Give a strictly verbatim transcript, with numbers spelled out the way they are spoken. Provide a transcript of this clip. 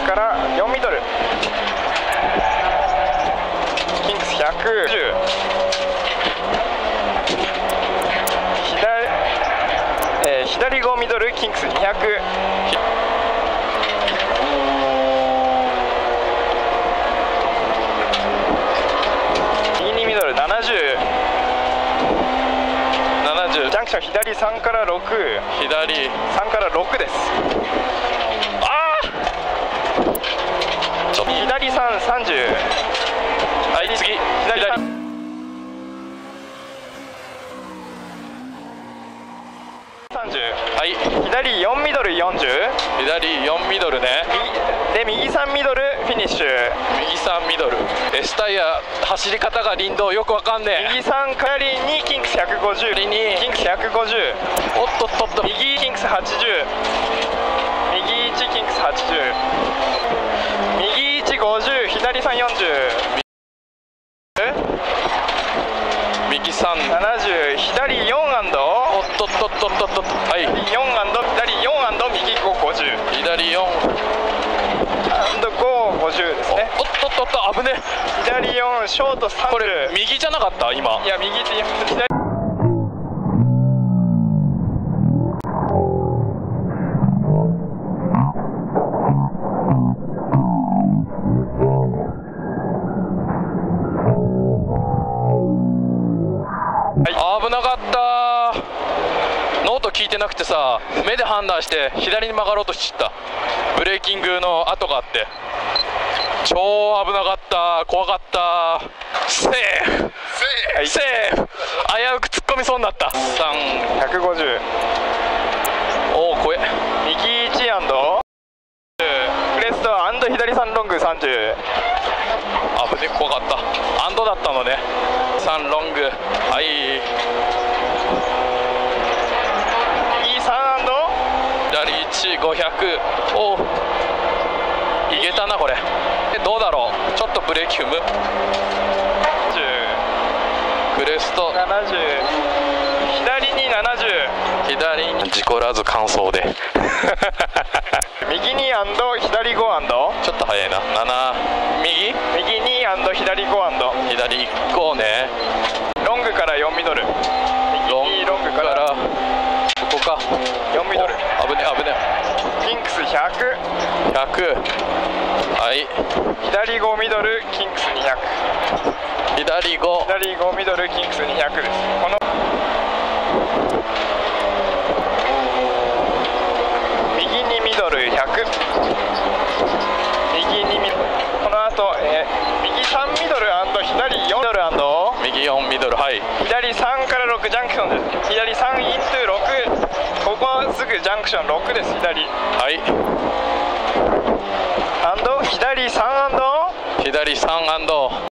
からよんミドル、キングスひゃくじゅう、左、えー、左ごミドル、キングスにひゃく、右にミドルななじゅう、ななじゅう、ジャンクション左さんからろく、左さんからろくです。ああ、左さん、さんじゅう、はい、次、左左さんじゅう、はい、左よんミドルよんじゅう、左よんミドルね、で右さんミドルフィニッシュ、右さんミドル、エスタイヤ走り方が林道よくわかんねえ。右さん帰りにキングスひゃくごじゅう、にキングスひゃくごじゅう、おっとっとっと、右キングスはちじゅう、右いちキングスはちじゅう、右いちごじゅう、左さんよんじゅう、右さんななじゅう、左よんアンド、おっとっとっとっとっと、はい、よんアンド、左よんアンド、右ご、ごじゅう、左よんアンドご、ごじゅうですね。おっとっとっと、危ね、左よん、ショートさんじゅう、これ右じゃなかった今。いや右って左。危なかった。ノート聞いてなくてさ、目で判断して左に曲がろうとしちゃった。ブレーキングの跡があって超危なかった。怖かった。セーフセーフ、セーフ、危うく突っ込みそうになった。さん、ひゃくごじゅう、おお怖え。右いちアンドクレストアンド左さんロングさんじゅう、危ね、怖かった。アンドだったのね。さんロング、はい、右さんアンド左いちごひゃく、おおいけたなこれ。どうだろう、ちょっとブレーキ踏む。じゅう、クレストななじゅう、左にななじゅう、左に事故らず完走で右にアンド左ごアンド、ちょっと早いな。なな、右右にアンド左ごアンド、左いっこね。ロングからよんミドル、右ロングからここか、よんミドル、危ね危ね。キングスひゃく、ひゃく、はい、左ごミドル、キングスにひゃく、左ご、左ごミドル、キングスにひゃくです。この右にミドルひゃく、右にミドル、この後、えー、右さんミドル左よんミドル右よんミドル、はい、左さんからろくジャンクションです。左さんイントゥろく、ここはすぐジャンクションろくです。左、はい、アンド左さんアンド左さんアンド